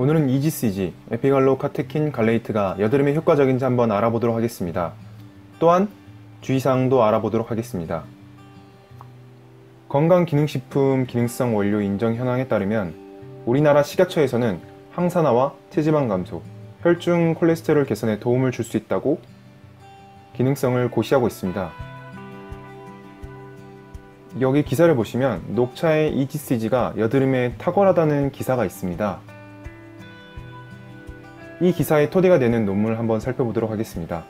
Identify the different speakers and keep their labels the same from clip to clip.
Speaker 1: 오늘은 EGCG, 에피갈로 카테킨 갈레이트가 여드름에 효과적인지 한번 알아보도록 하겠습니다. 또한 주의사항도 알아보도록 하겠습니다. 건강기능식품 기능성 원료 인정 현황에 따르면 우리나라 식약처에서는 항산화와 체지방 감소, 혈중 콜레스테롤 개선에 도움을 줄 수 있다고 기능성을 고시하고 있습니다. 여기 기사를 보시면 녹차의 EGCG가 여드름에 탁월하다는 기사가 있습니다. 이 기사의 토대가 되는 논문을 한번 살펴보도록 하겠습니다.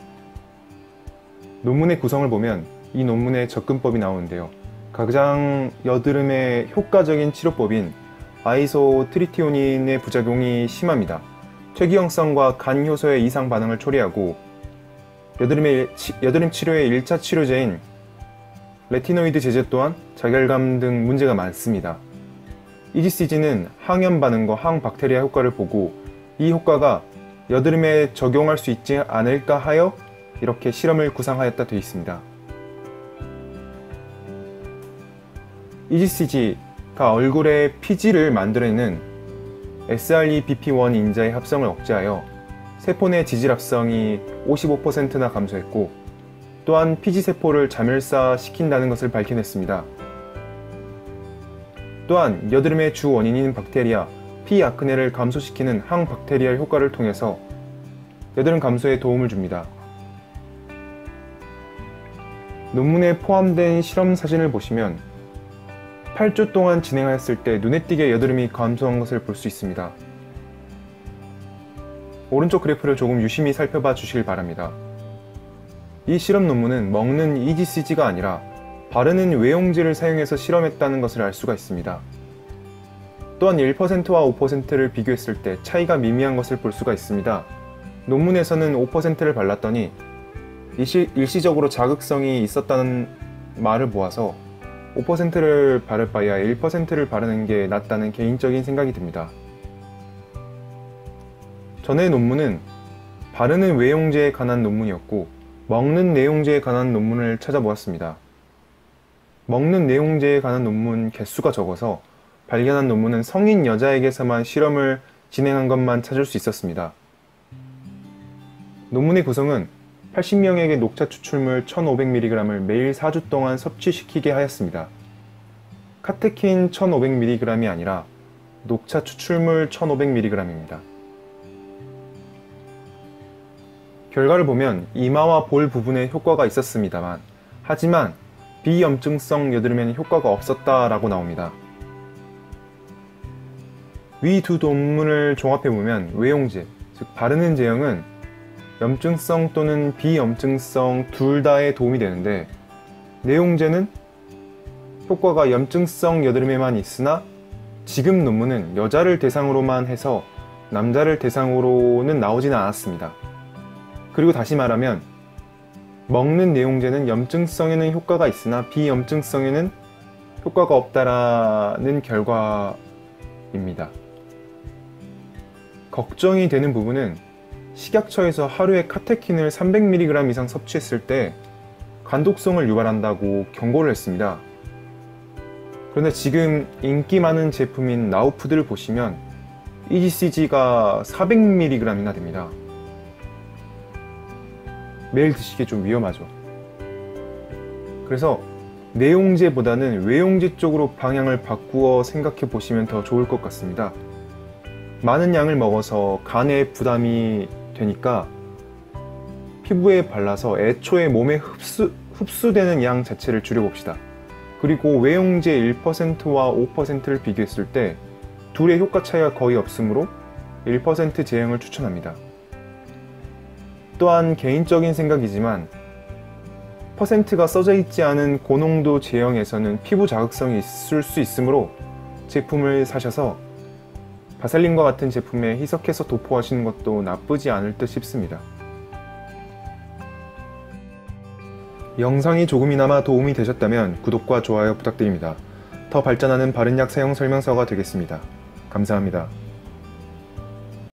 Speaker 1: 논문의 구성을 보면 이 논문의 접근법이 나오는데요. 가장 여드름에 효과적인 치료법인 아이소트리티오닌의 부작용이 심합니다. 퇴기형성과 간 효소의 이상 반응을 초래하고 여드름 치료의 1차 치료제인 레티노이드 제제 또한 자결감 등 문제가 많습니다. EGCG는 항염 반응과 항박테리아 효과를 보고 이 효과가 여드름에 적용할 수 있지 않을까 하여 이렇게 실험을 구상하였다 되어 있습니다. EGCG가 얼굴에 피지를 만들어내는 SREBP1 인자의 합성을 억제하여 세포 내 지질합성이 55%나 감소했고 또한 피지세포를 자멸사시킨다는 것을 밝혀냈습니다. 또한 여드름의 주 원인인 박테리아 피아크네를 감소시키는 항박테리아 효과를 통해서 여드름 감소에 도움을 줍니다. 논문에 포함된 실험 사진을 보시면 8주 동안 진행하였을 때 눈에 띄게 여드름이 감소한 것을 볼 수 있습니다. 오른쪽 그래프를 조금 유심히 살펴봐 주시길 바랍니다. 이 실험 논문은 먹는 EGCG가 아니라 바르는 외용제를 사용해서 실험했다는 것을 알 수가 있습니다. 또한 1%와 5%를 비교했을 때 차이가 미미한 것을 볼 수가 있습니다. 논문에서는 5%를 발랐더니 일시적으로 자극성이 있었다는 말을 모아서 5%를 바를 바에야 1%를 바르는 게 낫다는 개인적인 생각이 듭니다. 전의 논문은 바르는 외용제에 관한 논문이었고 먹는 내용제에 관한 논문을 찾아보았습니다. 먹는 내용제에 관한 논문 개수가 적어서 발견한 논문은 성인 여자에게서만 실험을 진행한 것만 찾을 수 있었습니다. 논문의 구성은 80명에게 녹차 추출물 1500mg을 매일 4주 동안 섭취시키게 하였습니다. 카테킨 1500mg이 아니라 녹차 추출물 1500mg입니다. 결과를 보면 이마와 볼 부분에 효과가 있었습니다만 하지만 비염증성 여드름에는 효과가 없었다라고 나옵니다. 위 두 논문을 종합해보면 외용제, 즉 바르는 제형은 염증성 또는 비염증성 둘 다에 도움이 되는데 내용제는 효과가 염증성 여드름에만 있으나 지금 논문은 여자를 대상으로만 해서 남자를 대상으로는 나오지는 않았습니다. 그리고 다시 말하면 먹는 내용제는 염증성에는 효과가 있으나 비염증성에는 효과가 없다라는 결과입니다. 걱정이 되는 부분은 식약처에서 하루에 카테킨을 300mg 이상 섭취했을 때 간독성을 유발한다고 경고를 했습니다. 그런데 지금 인기 많은 제품인 나우푸드를 보시면 EGCG가 400mg이나 됩니다. 매일 드시기 좀 위험하죠. 그래서 내용제보다는 외용제 쪽으로 방향을 바꾸어 생각해 보시면 더 좋을 것 같습니다. 많은 양을 먹어서 간에 부담이 되니까 피부에 발라서 애초에 몸에 흡수되는 양 자체를 줄여봅시다. 그리고 외용제 1%와 5%를 비교했을 때 둘의 효과 차이가 거의 없으므로 1% 제형을 추천합니다. 또한 개인적인 생각이지만 퍼센트가 써져 있지 않은 고농도 제형에서는 피부 자극성이 있을 수 있으므로 제품을 사셔서 바셀린과 같은 제품에 희석해서 도포하시는 것도 나쁘지 않을 듯 싶습니다. 영상이 조금이나마 도움이 되셨다면 구독과 좋아요 부탁드립니다. 더 발전하는 바른약 사용 설명서가 되겠습니다. 감사합니다.